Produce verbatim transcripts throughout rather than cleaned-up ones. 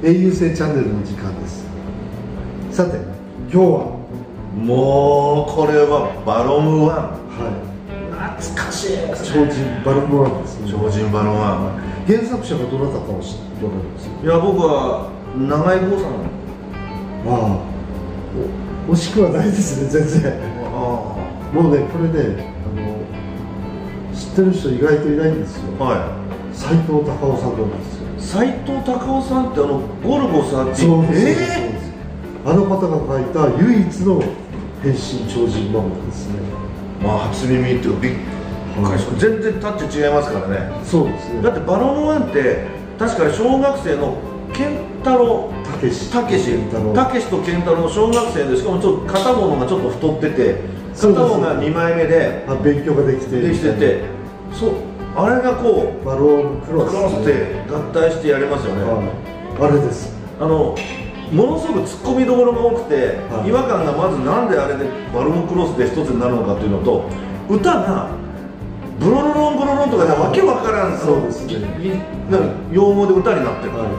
英雄性チャンネルの時間です。さて今日はもうこれはバロムワン、 はい、 懐かしいです超ね。 人バロムワンですね。 超人バロムワン、 原作者がどなたかを知っておられます？ いや僕は長井豪さん。 まあ惜しくはないですね、全然。 あもうね、これね、あの知ってる人意外といないんですよ。 はい。 斎藤隆夫さんなんですよ。 斎藤隆夫さんってあのゴルゴさんって、 そうです、 えー、あの方が書いた唯一の変身超人漫画ですね。 まあ初耳っていうかびっくりした。全然タッチ違いますからね。 そうですね。 だってバロムワンって確かに小学生の健太郎たけしたけしたけしと健太郎の小学生で、しかもちょっと片方がちょっと太ってて片方がにまいめであ勉強ができてできてて、そうあれがこうバロームクロスクロスって合体してやりますよね。 はい、あれです。 あのものすごくツッコミどころが多くて、 はい、 違和感がまずなんであれでバロムクロスで一つになるのかっていうのと、歌がブロロロンブロロンとかでわけわからん、 そうですね、 用語で歌になってる、はい、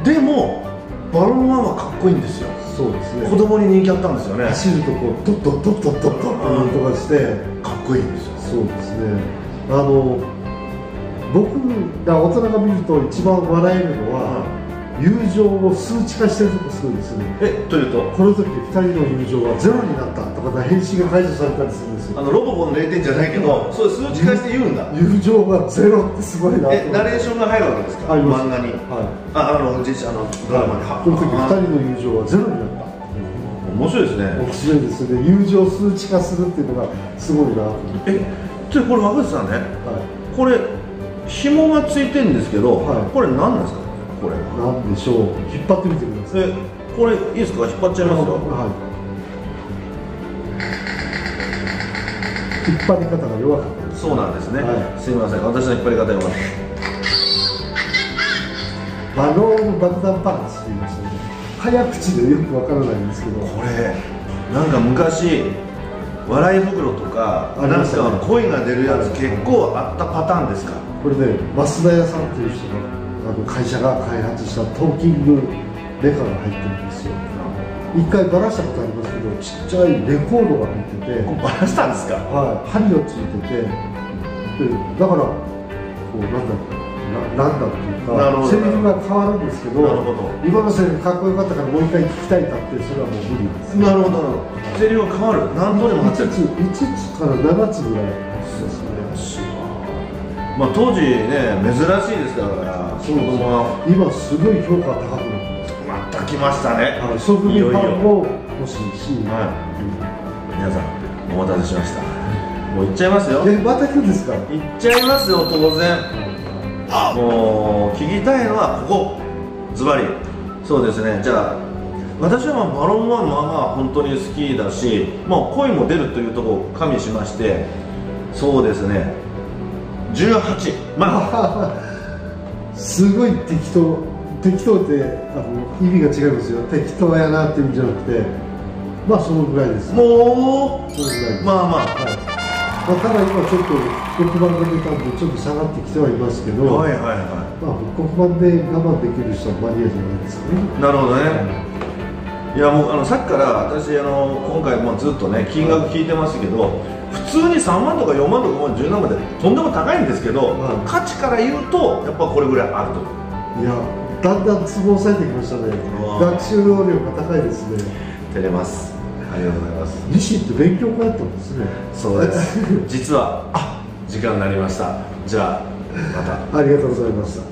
でもバロムワンはかっこいいんですよ。 そうですね。 子供に人気あったんですよね。 走るとこうドッドッドッドッドッドッとかしてかっこいいんですよ。 そうですね。あの僕が大人が見ると一番笑えるのは、うん、友情を数値化してるとこするんですね。 えというと、 この時ふたりの友情はゼロになったとか返信が解除されたりするんですよ。 あのロボコのれいてんじゃないけど、そう数値化して言うんだ。 友情がゼロってすごいな。 えナレーションが入るわけですか、漫画に。はい、ああの実写のドラマに。 この時ふたりの友情はゼロになった。 面白いですね。 面白いですね。友情数値化するっていうのがすごいな。 えでこれ若口さんね、はい、これ紐がついてるんですけど、はい、これ何ですかこれ。 なんでしょう。引っ張ってみてください。 えこれいいですか、引っ張っちゃいますよ。はい。 引っ張り方が弱かったです。 そうなんですね。はい、すみません、私の引っ張り方弱かった。 バローム爆弾パンチって言いましたね。早口でよくわからないんですけど。これなんか昔。笑い袋とか、なんか声が出るやつ結構あったパターンですか。 これね、増田屋さんという人があの会社が開発したトーキングメカが入ってるんですよ。一回バラしたことありますけど、ちっちゃいレコードが入ってて、 バラしたんですか。 はい、針がついてて、でだからこうなんだろう。なんだっていうか、セリフが変わるんですけど、今のセリフかっこよかったからもう一回聞きたいかって、それはもう無理です。 なるほど、セリフが変わる、何通りもいつつからななつぐらいですね。 まあ当時ね、珍しいですから、 そうです。今すごい評価高くなってます。また来ましたね。 ソフビパンも欲しいし、 皆さんお待たせしました。もう行っちゃいますよ。 え、また来るんですか。 行っちゃいますよ、当然。もう聞きたいのはここ、ズバリ。そうですね。じゃあ私はまあバロンワンのまま本当に好きだし、まあ声も出るというところを加味しまして、そうですね、じゅうはち。まあすごい適当。適当ってあの意味が違いますよ。適当やなって意味じゃなくて、まあそのぐらいです。 もうそのぐらいです。 まあまあ、はい、 まあ、ただ今ちょっと復刻版が出たんでちょっと下がってきてはいますけど、 はいはいはい、 まあ復刻版で我慢できる人はマニアじゃないですかね。 なるほどね。いやもうあのさっきから私あの今回もずっとね金額聞いてますけど、普通にさんまんとかよんまんとかごまんじゅうなんまでとんでも高いんですけど、はい、価値から言うとやっぱこれぐらいあると。 いやだんだんツボを押さえてきましたね。学習能力が高いですね。 照れます。ありがとうございます。 リシって勉強家だったんですね。 そうです。実はあ時間になりました。じゃあまた。 ありがとうございました。